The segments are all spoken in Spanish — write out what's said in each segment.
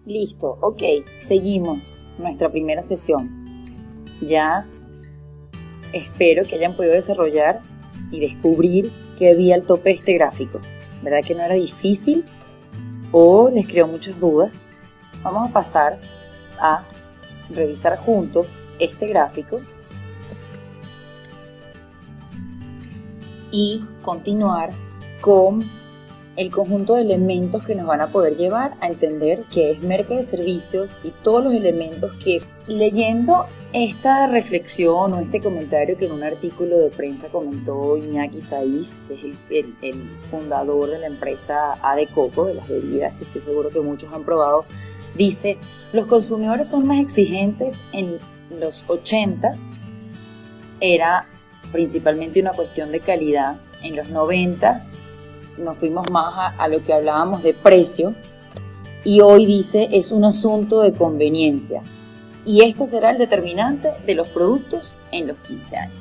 Listo, ok, seguimos nuestra primera sesión. Ya espero que hayan podido desarrollar y descubrir que había al tope de este gráfico. ¿Verdad que no era difícil? ¿O les creó muchas dudas? Vamos a pasar a revisar juntos este gráfico y continuar con el conjunto de elementos que nos van a poder llevar a entender qué es merca de servicios y todos los elementos que, leyendo esta reflexión o este comentario que en un artículo de prensa comentó Iñaki Saiz, que es el fundador de la empresa A de Coco, de las bebidas, que estoy seguro que muchos han probado, dice: los consumidores son más exigentes. En los 80 era principalmente una cuestión de calidad. En los 90 nos fuimos más a lo que hablábamos de precio, y hoy dice es un asunto de conveniencia, y esto será el determinante de los productos en los 15 años.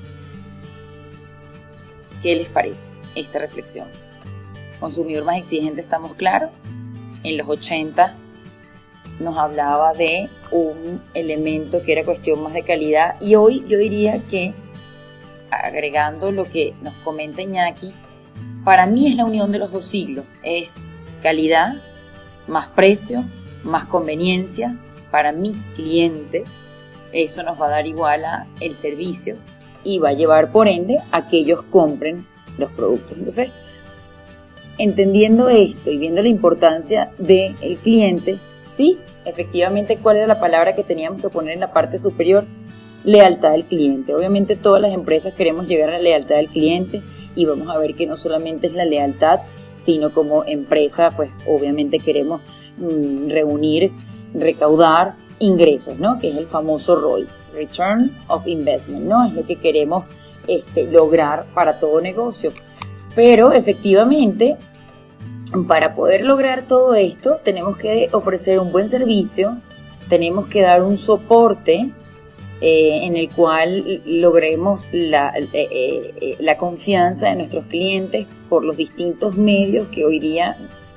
¿Qué les parece esta reflexión? Consumidor más exigente, estamos claros. En los 80 nos hablaba de un elemento que era cuestión más de calidad, y hoy yo diría que, agregando lo que nos comenta Iñaki, para mí es la unión de los dos siglos. Es calidad, más precio, más conveniencia. Para mi cliente, eso nos va a dar igual a el servicio y va a llevar por ende a que ellos compren los productos. Entonces, entendiendo esto y viendo la importancia del cliente, sí, efectivamente, ¿cuál era la palabra que teníamos que poner en la parte superior? Lealtad del cliente. Obviamente todas las empresas queremos llegar a la lealtad del cliente, y vamos a ver que no solamente es la lealtad, sino como empresa, pues obviamente queremos reunir, recaudar ingresos, ¿no? Que es el famoso ROI, Return of Investment, ¿no? Es lo que queremos lograr para todo negocio. Pero efectivamente, para poder lograr todo esto, tenemos que ofrecer un buen servicio, tenemos que dar un soporte en el cual logremos la confianza de nuestros clientes por los distintos medios que hoy día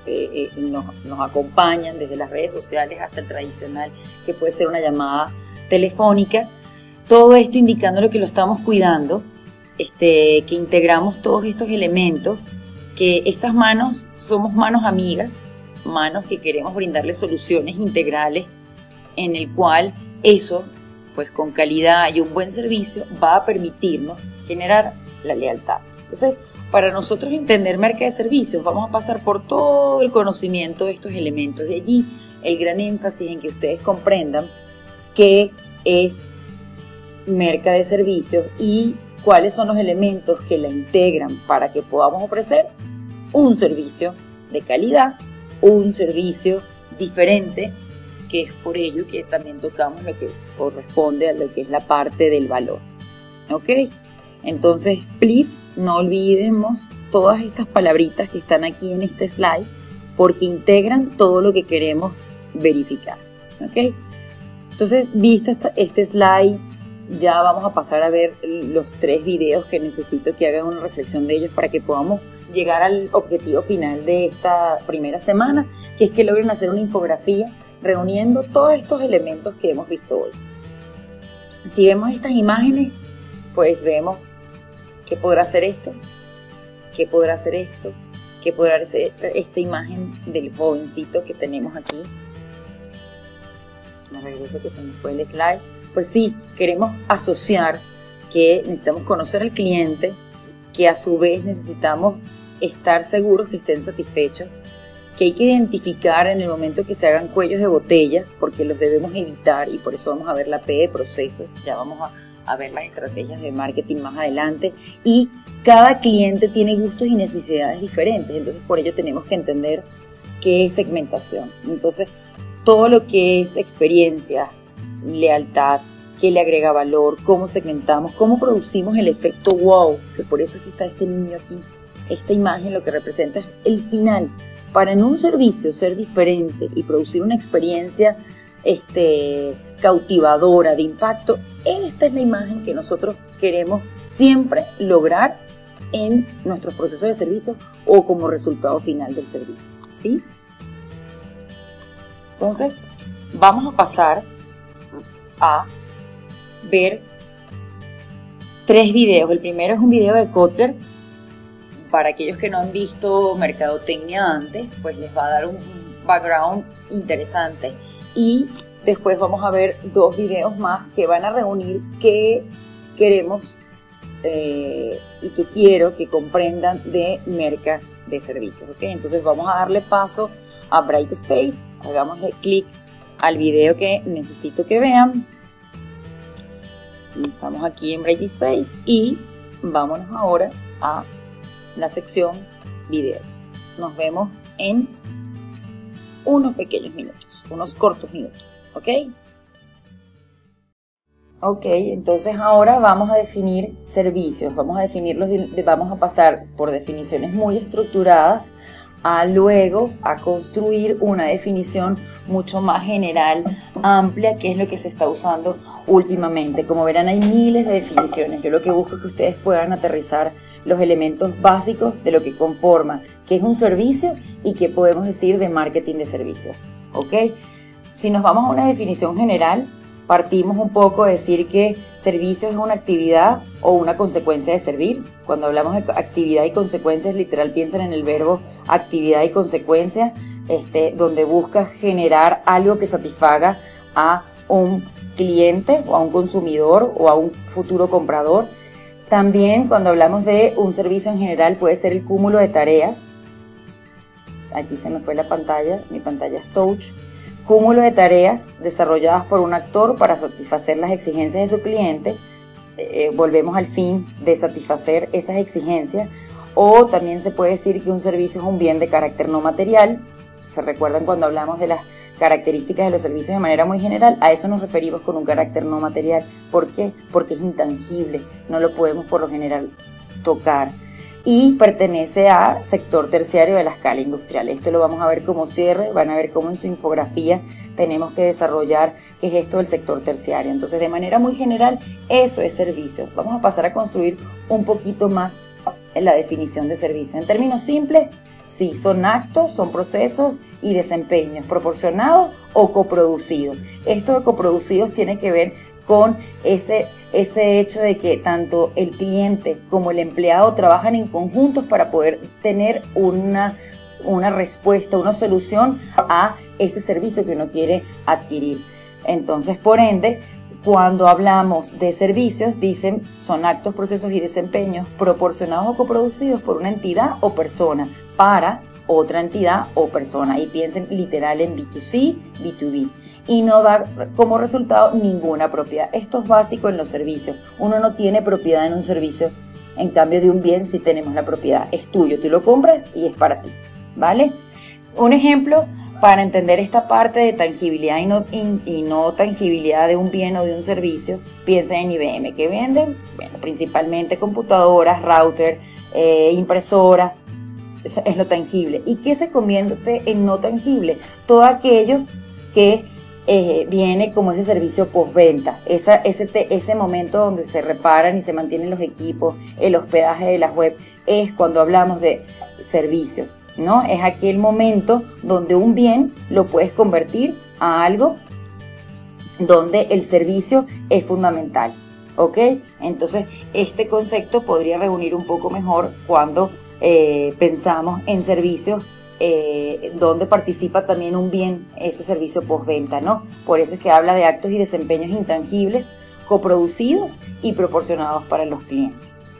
nos acompañan, desde las redes sociales hasta el tradicional, que puede ser una llamada telefónica. Todo esto indicando que lo estamos cuidando, que integramos todos estos elementos, que estas manos somos manos amigas, manos que queremos brindarles soluciones integrales, en el cual eso, pues con calidad y un buen servicio, va a permitirnos generar la lealtad. Entonces, para nosotros entender merca de servicios, vamos a pasar por todo el conocimiento de estos elementos. De allí el gran énfasis en que ustedes comprendan qué es merca de servicios y cuáles son los elementos que la integran para que podamos ofrecer un servicio de calidad, un servicio diferente, que es por ello que también tocamos lo que corresponde a lo que es la parte del valor. ¿Ok? Entonces, please, no olvidemos todas estas palabritas que están aquí en este slide, porque integran todo lo que queremos verificar. ¿Ok? Entonces, vista este slide, ya vamos a pasar a ver los 3 videos que necesito que hagan una reflexión de ellos para que podamos llegar al objetivo final de esta primera semana, que es que logren hacer una infografía reuniendo todos estos elementos que hemos visto hoy. Si vemos estas imágenes, pues vemos qué podrá hacer esto, qué podrá hacer esto, qué podrá hacer esta imagen del jovencito que tenemos aquí. Me regreso que se me fue el slide. Pues sí, queremos asociar que necesitamos conocer al cliente, que a su vez necesitamos estar seguros que estén satisfechos, que hay que identificar en el momento que se hagan cuellos de botella, porque los debemos evitar, y por eso vamos a ver la P de proceso, ya vamos a ver las estrategias de marketing más adelante, y cada cliente tiene gustos y necesidades diferentes, entonces por ello tenemos que entender qué es segmentación. Entonces, todo lo que es experiencia, lealtad, qué le agrega valor, cómo segmentamos, cómo producimos el efecto wow, que por eso es que está este niño aquí, esta imagen lo que representa es el final. Para en un servicio ser diferente y producir una experiencia cautivadora, de impacto, esta es la imagen que nosotros queremos siempre lograr en nuestros procesos de servicio o como resultado final del servicio, ¿sí? Entonces, vamos a pasar a ver 3 videos. El primero es un video de Kotler. Para aquellos que no han visto mercadotecnia antes, pues les va a dar un background interesante. Y después vamos a ver 2 videos más que van a reunir qué queremos y que quiero que comprendan de merca de servicios. ¿Okay? Entonces vamos a darle paso a Brightspace. Hagámosle clic al video que necesito que vean. Estamos aquí en Brightspace y vámonos ahora a la sección videos. Nos vemos en unos pequeños minutos, unos cortos minutos, ¿ok? Ok, entonces ahora vamos a definir servicios, vamos a definirlos, vamos a pasar por definiciones muy estructuradas a luego a construir una definición mucho más general, amplia, que es lo que se está usando últimamente. Como verán, hay miles de definiciones. Yo lo que busco es que ustedes puedan aterrizar los elementos básicos de lo que conforma qué es un servicio y qué podemos decir de marketing de servicios. ¿Ok? Si nos vamos a una definición general, partimos un poco de decir que servicio es una actividad o una consecuencia de servir. Cuando hablamos de actividad y consecuencias, literal piensen en el verbo actividad y consecuencia, donde busca generar algo que satisfaga a un cliente o a un consumidor o a un futuro comprador. También cuando hablamos de un servicio en general puede ser el cúmulo de tareas. Aquí se me fue la pantalla, mi pantalla es touch. Cúmulo de tareas desarrolladas por un actor para satisfacer las exigencias de su cliente. Volvemos al fin de satisfacer esas exigencias. O también se puede decir que un servicio es un bien de carácter no material. ¿Se recuerdan cuando hablamos de las características de los servicios de manera muy general? A eso nos referimos con un carácter no material. ¿Por qué? Porque es intangible, no lo podemos por lo general tocar. Y pertenece a sector terciario de la escala industrial. Esto lo vamos a ver como cierre, van a ver cómo en su infografía tenemos que desarrollar qué es esto del sector terciario. Entonces, de manera muy general, eso es servicio. Vamos a pasar a construir un poquito más la definición de servicio. En términos simples, sí, son actos, son procesos y desempeños proporcionados o coproducidos. Esto de coproducidos tiene que ver con ese hecho de que tanto el cliente como el empleado trabajan en conjuntos para poder tener una respuesta, una solución a ese servicio que uno quiere adquirir. Entonces, por ende, cuando hablamos de servicios, dicen son actos, procesos y desempeños proporcionados o coproducidos por una entidad o persona para otra entidad o persona. Y piensen literal en B2C, B2B. Y no dar como resultado ninguna propiedad. Esto es básico en los servicios. Uno no tiene propiedad en un servicio, en cambio de un bien sí tenemos la propiedad. Es tuyo, tú lo compras y es para ti, ¿vale? Un ejemplo para entender esta parte de tangibilidad y no tangibilidad de un bien o de un servicio, piensa en IBM. ¿Qué venden? Bueno, principalmente computadoras, router, impresoras. Eso es lo tangible. ¿Y qué se convierte en no tangible? Todo aquello que viene como ese servicio postventa, ese momento donde se reparan y se mantienen los equipos, el hospedaje de las web, es cuando hablamos de servicios, ¿no? Es aquel momento donde un bien lo puedes convertir a algo donde el servicio es fundamental, ¿ok? Entonces, este concepto podría reunir un poco mejor cuando pensamos en servicios donde participa también un bien, ese servicio postventa, ¿no? Por eso es que habla de actos y desempeños intangibles, coproducidos y proporcionados para los clientes.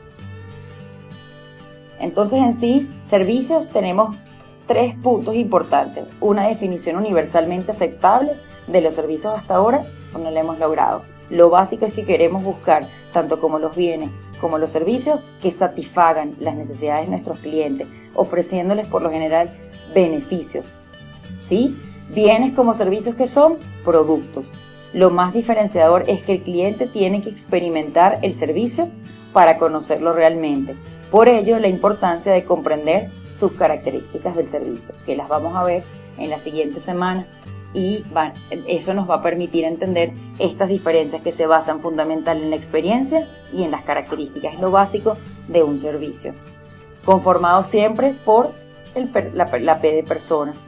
Entonces, en sí, servicios, tenemos 3 puntos importantes. Una definición universalmente aceptable de los servicios hasta ahora, no lo hemos logrado. Lo básico es que queremos buscar, tanto como los bienes como los servicios, que satisfagan las necesidades de nuestros clientes, ofreciéndoles por lo general beneficios, ¿sí? Bienes como servicios que son productos. Lo más diferenciador es que el cliente tiene que experimentar el servicio para conocerlo realmente. Por ello, la importancia de comprender sus características del servicio, que las vamos a ver en la siguiente semana. Y eso nos va a permitir entender estas diferencias que se basan fundamental en la experiencia y en las características, lo básico de un servicio, conformado siempre por la P de persona.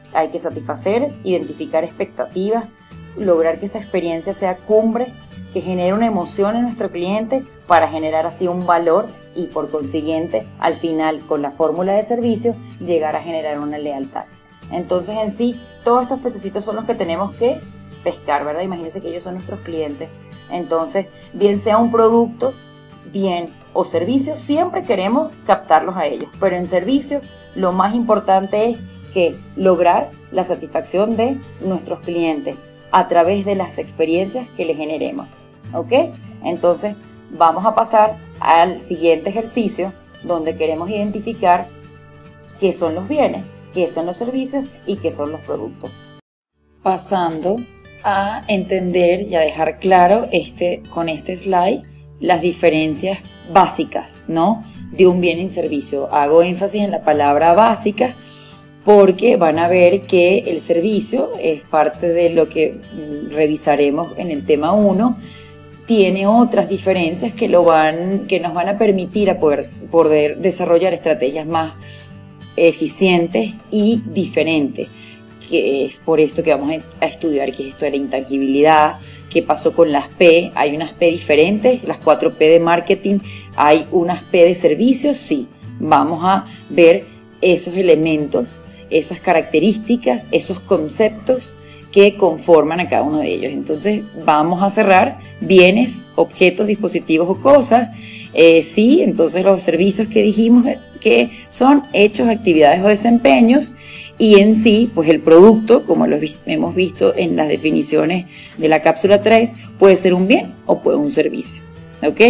hay que satisfacer, identificar expectativas, lograr que esa experiencia sea cumbre, que genere una emoción en nuestro cliente para generar así un valor y por consiguiente al final con la fórmula de servicio llegar a generar una lealtad. Entonces en sí todos estos pececitos son los que tenemos que pescar, ¿verdad? Imagínense que ellos son nuestros clientes. Entonces bien sea un producto, bien o servicio, siempre queremos captarlos a ellos, pero en servicio lo más importante es que lograr la satisfacción de nuestros clientes a través de las experiencias que les generemos, ¿ok? Entonces vamos a pasar al siguiente ejercicio donde queremos identificar qué son los bienes, qué son los servicios y qué son los productos. Pasando a entender y a dejar claro con este slide las diferencias básicas, ¿no?, de un bien y servicio. Hago énfasis en la palabra básica porque van a ver que el servicio es parte de lo que revisaremos en el tema 1, tiene otras diferencias que nos van a permitir a poder desarrollar estrategias más eficientes y diferentes, que es por esto que vamos a estudiar qué es esto de la intangibilidad, qué pasó con las P. Hay unas P diferentes, las 4 P de marketing, hay unas P de servicios, sí. Vamos a ver esos elementos, esas características, esos conceptos que conforman a cada uno de ellos. Entonces vamos a cerrar bienes, objetos, dispositivos o cosas. Sí, entonces los servicios que dijimos que son hechos, actividades o desempeños, y en sí, pues el producto, como lo hemos visto en las definiciones de la cápsula 3, puede ser un bien o puede ser un servicio, ¿ok?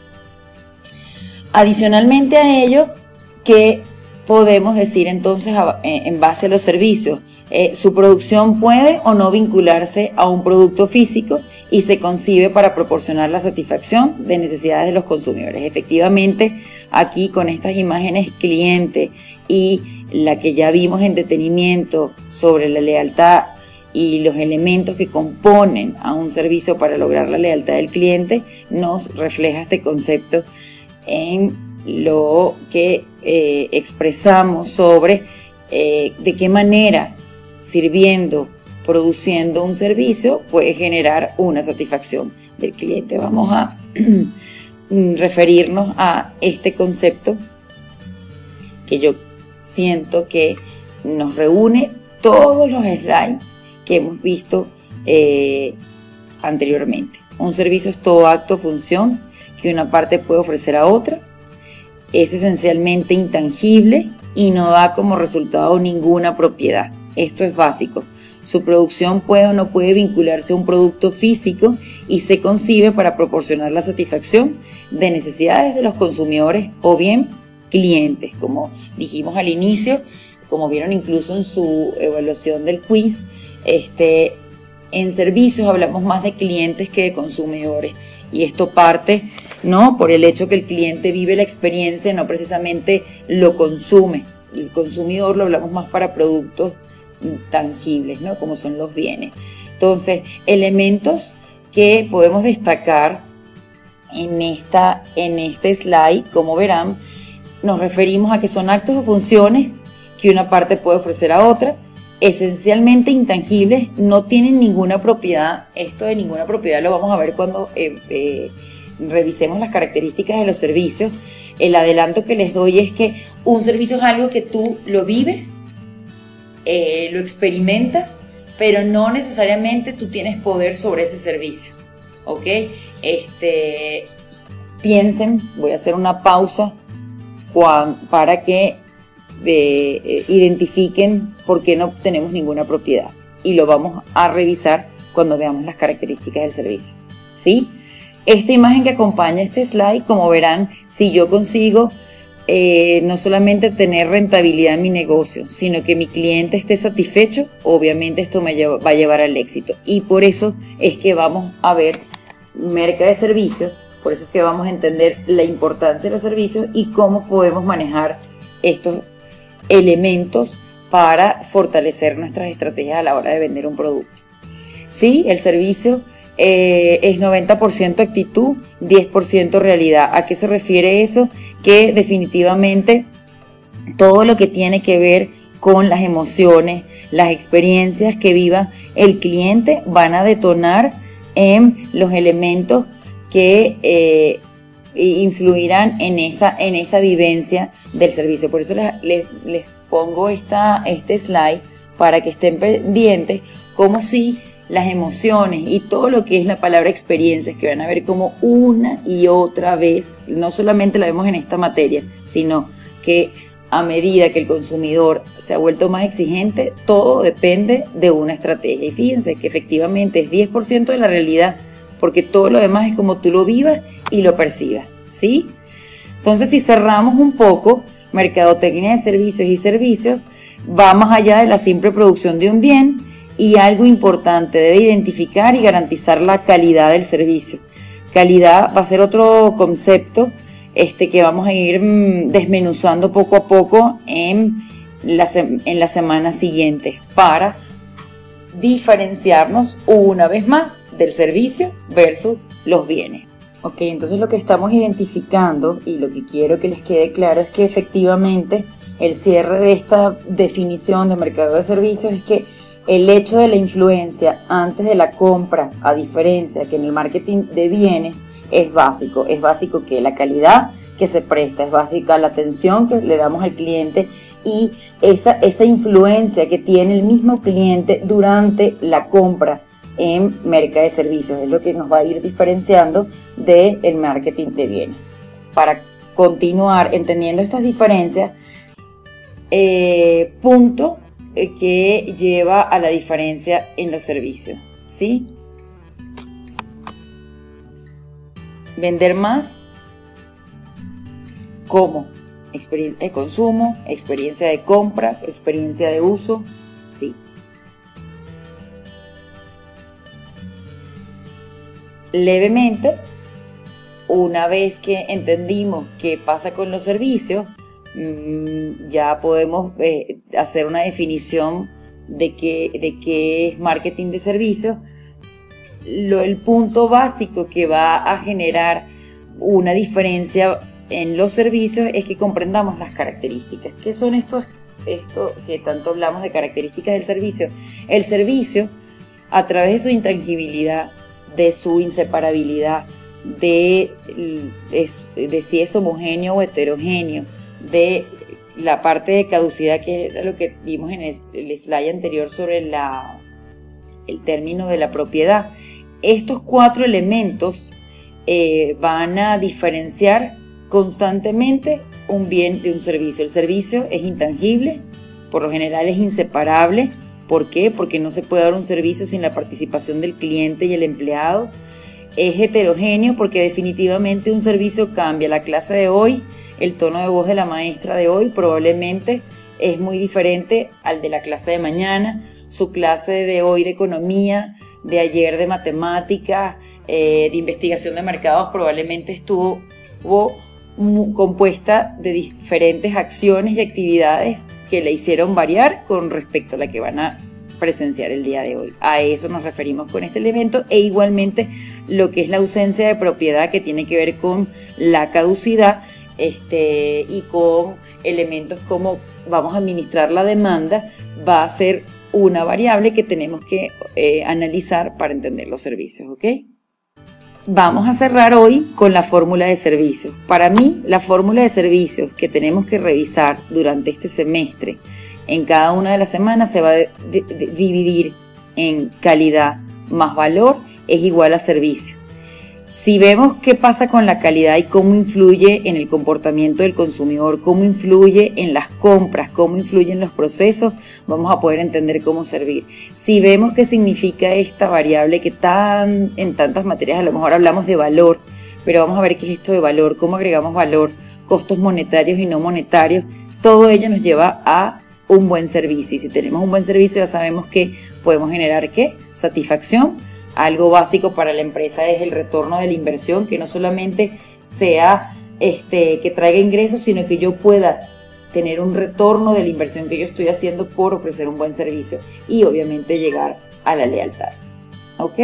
Adicionalmente a ello, ¿qué podemos decir entonces en base a los servicios? Su producción puede o no vincularse a un producto físico y se concibe para proporcionar la satisfacción de necesidades de los consumidores. Efectivamente, aquí con estas imágenes cliente y la que ya vimos en detenimiento sobre la lealtad y los elementos que componen a un servicio para lograr la lealtad del cliente, nos refleja este concepto en lo que expresamos sobre de qué manera sirviendo, produciendo un servicio puede generar una satisfacción del cliente. Vamos a referirnos a este concepto que yo siento que nos reúne todos los slides que hemos visto anteriormente. Un servicio es todo acto o función que una parte puede ofrecer a otra, es esencialmente intangible y no da como resultado ninguna propiedad. Esto es básico. Su producción puede o no puede vincularse a un producto físico y se concibe para proporcionar la satisfacción de necesidades de los consumidores o bien clientes, como dijimos al inicio, como vieron incluso en su evaluación del quiz. En servicios hablamos más de clientes que de consumidores, y esto parte, ¿no?, por el hecho que el cliente vive la experiencia, no precisamente lo consume. El consumidor lo hablamos más para productos tangibles, ¿no?, como son los bienes. Entonces, elementos que podemos destacar en este slide, como verán, nos referimos a que son actos o funciones que una parte puede ofrecer a otra, esencialmente intangibles, no tienen ninguna propiedad. Esto de ninguna propiedad lo vamos a ver cuando revisemos las características de los servicios. El adelanto que les doy es que un servicio es algo que tú lo vives, lo experimentas, pero no necesariamente tú tienes poder sobre ese servicio, ¿ok? Piensen, voy a hacer una pausa para que identifiquen por qué no tenemos ninguna propiedad, y lo vamos a revisar cuando veamos las características del servicio, ¿sí? Esta imagen que acompaña este slide, como verán, si yo consigo no solamente tener rentabilidad en mi negocio, sino que mi cliente esté satisfecho, obviamente esto me va a llevar al éxito, y por eso es que vamos a ver merca de servicios. Por eso es que vamos a entender la importancia de los servicios y cómo podemos manejar estos elementos para fortalecer nuestras estrategias a la hora de vender un producto. Sí, el servicio es 90% actitud, 10% realidad. ¿A qué se refiere eso? Que definitivamente todo lo que tiene que ver con las emociones, las experiencias que viva el cliente van a detonar en los elementos que influirán en esa vivencia del servicio. Por eso les pongo este slide para que estén pendientes, como si las emociones y todo lo que es la palabra experiencias, que van a ver como una y otra vez, no solamente la vemos en esta materia, sino que a medida que el consumidor se ha vuelto más exigente, todo depende de una estrategia. Y fíjense que efectivamente es 10% de la realidad, porque todo lo demás es como tú lo vivas y lo percibas, ¿sí? Entonces, si cerramos un poco, mercadotecnia de servicios y servicios va más allá de la simple producción de un bien, y algo importante, debe identificar y garantizar la calidad del servicio. Calidad va a ser otro concepto que vamos a ir desmenuzando poco a poco en la semana siguiente para diferenciarnos una vez más del servicio versus los bienes. Ok, entonces lo que estamos identificando y lo que quiero que les quede claro es que efectivamente el cierre de esta definición de mercado de servicios es que el hecho de la influencia antes de la compra, a diferencia que en el marketing de bienes, es básico que la calidad que se presta, es básica la atención que le damos al cliente y esa influencia que tiene el mismo cliente durante la compra en mercado de servicios, es lo que nos va a ir diferenciando del marketing de bienes. Para continuar entendiendo estas diferencias, punto que lleva a la diferencia en los servicios, ¿sí? Vender más, ¿cómo? Experiencia de consumo, experiencia de compra, experiencia de uso, sí. Levemente, una vez que entendimos qué pasa con los servicios, ya podemos hacer una definición de qué es marketing de servicios. El punto básico que va a generar una diferencia en los servicios es que comprendamos las características. ¿Qué son esto que tanto hablamos de características del servicio? El servicio, a través de su intangibilidad, de su inseparabilidad, de si es homogéneo o heterogéneo, de la parte de caducidad, que era lo que vimos en el slide anterior sobre el término de la propiedad. Estos 4 elementos van a diferenciar constantemente un bien de un servicio. El servicio es intangible, por lo general es inseparable. ¿Por qué? Porque no se puede dar un servicio sin la participación del cliente y el empleado. Es heterogéneo porque definitivamente un servicio cambia. La clase de hoy, el tono de voz de la maestra de hoy probablemente es muy diferente al de la clase de mañana. Su clase de hoy de economía, de ayer de matemáticas, de investigación de mercados probablemente estuvo compuesta de diferentes acciones y actividades que le hicieron variar con respecto a la que van a presenciar el día de hoy. A eso nos referimos con este elemento, e igualmente lo que es la ausencia de propiedad, que tiene que ver con la caducidad y con elementos como vamos a administrar la demanda, va a ser una variable que tenemos que analizar para entender los servicios, ¿ok? Vamos a cerrar hoy con la fórmula de servicios. Para mí, la fórmula de servicios que tenemos que revisar durante este semestre, en cada una de las semanas se va a dividir en calidad más valor es igual a servicio. Si vemos qué pasa con la calidad y cómo influye en el comportamiento del consumidor, cómo influye en las compras, cómo influye en los procesos, vamos a poder entender cómo servir. Si vemos qué significa esta variable que en tantas materias a lo mejor hablamos de valor, pero vamos a ver qué es esto de valor, cómo agregamos valor, costos monetarios y no monetarios, todo ello nos lleva a un buen servicio. Y si tenemos un buen servicio ya sabemos que podemos generar ¿qué? Satisfacción. Algo básico para la empresa es el retorno de la inversión, que no solamente sea que traiga ingresos, sino que yo pueda tener un retorno de la inversión que yo estoy haciendo por ofrecer un buen servicio y obviamente llegar a la lealtad. ¿Ok?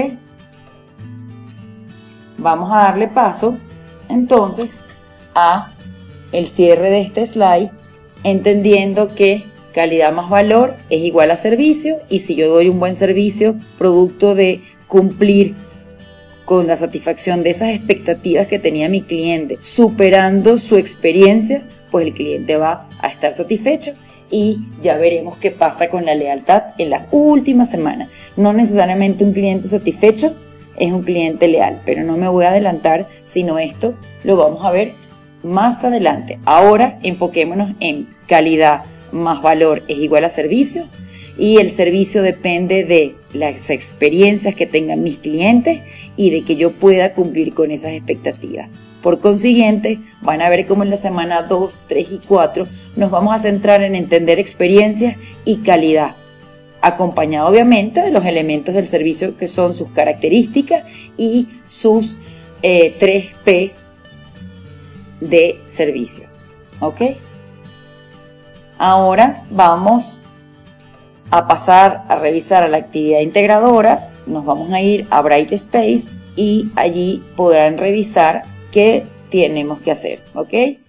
Vamos a darle paso entonces a el cierre de este slide, entendiendo que calidad más valor es igual a servicio, y si yo doy un buen servicio, producto de cumplir con la satisfacción de esas expectativas que tenía mi cliente, superando su experiencia, pues el cliente va a estar satisfecho y ya veremos qué pasa con la lealtad en las últimas semanas. No necesariamente un cliente satisfecho es un cliente leal, pero no me voy a adelantar, sino esto lo vamos a ver más adelante. Ahora enfoquémonos en calidad más valor es igual a servicio, y el servicio depende de las experiencias que tengan mis clientes y de que yo pueda cumplir con esas expectativas. Por consiguiente, van a ver cómo en la semana 2, 3 y 4 nos vamos a centrar en entender experiencias y calidad, acompañado obviamente de los elementos del servicio que son sus características y sus 3P de servicio. ¿Ok? Ahora vamos a pasar a revisar a la actividad integradora. Nos vamos a ir a Brightspace y allí podrán revisar qué tenemos que hacer. ¿Ok?